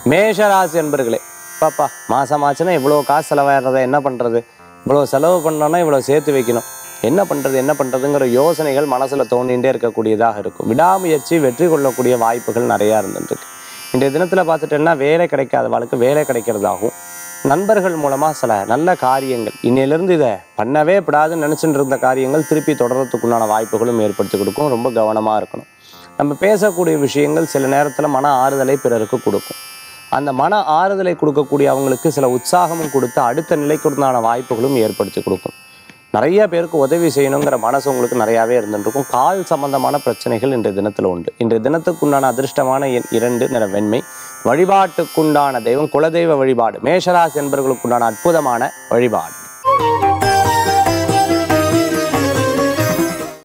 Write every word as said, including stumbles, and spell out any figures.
மேஷராசி என்பர்களே, பாப்பா மாதம் ஆச்சுன்னா இவ்வளோ காசு செலவாயிடுறத என்ன பண்ணுறது, இவ்வளோ செலவு பண்ணோன்னா இவ்வளோ சேர்த்து வைக்கணும், என்ன பண்ணுறது என்ன பண்ணுறதுங்கிற யோசனைகள் மனசில் தோண்டிகிட்டே இருக்கக்கூடியதாக இருக்கும். விடாமுயற்சி வெற்றி கொள்ளக்கூடிய வாய்ப்புகள் நிறையா இருந்துருக்கு. இன்றைய தினத்தில் பார்த்துட்டேன்னா வேலை கிடைக்காதவளுக்கு வேலை கிடைக்கிறதாகும். நண்பர்கள் மூலமாக சில நல்ல காரியங்கள், இன்னையிலேருந்து இதை பண்ணவே கூடாதுன்னு நினச்சிட்டு இருந்த காரியங்கள் திருப்பி தொடர்றதுக்குண்டான வாய்ப்புகளும் ஏற்படுத்தி கொடுக்கும். ரொம்ப கவனமாக இருக்கணும். நம்ம பேசக்கூடிய விஷயங்கள் சில நேரத்தில் மன ஆறுதலை பிறருக்கு கொடுக்கும். அந்த மன ஆறுதலை கொடுக்கக்கூடிய அவங்களுக்கு சில உற்சாகமும் கொடுத்து அடுத்த நிலைக்குண்டான வாய்ப்புகளும் ஏற்படுத்தி கொடுக்கும். நிறைய பேருக்கு உதவி செய்யணுங்கிற மனசு உங்களுக்கு நிறையாவே இருந்துருக்கும். கால் சம்பந்தமான பிரச்சனைகள் இன்றைய தினத்தில் உண்டு. இன்றைய தினத்துக்குண்டான அதிர்ஷ்டமான எண் இரண்டு, நிற வெண்மை. வழிபாட்டுக்குண்டான தெய்வம் குலதெய்வ வழிபாடு. மேஷராசி என்பவர்களுக்குண்டான அற்புதமான வழிபாடு.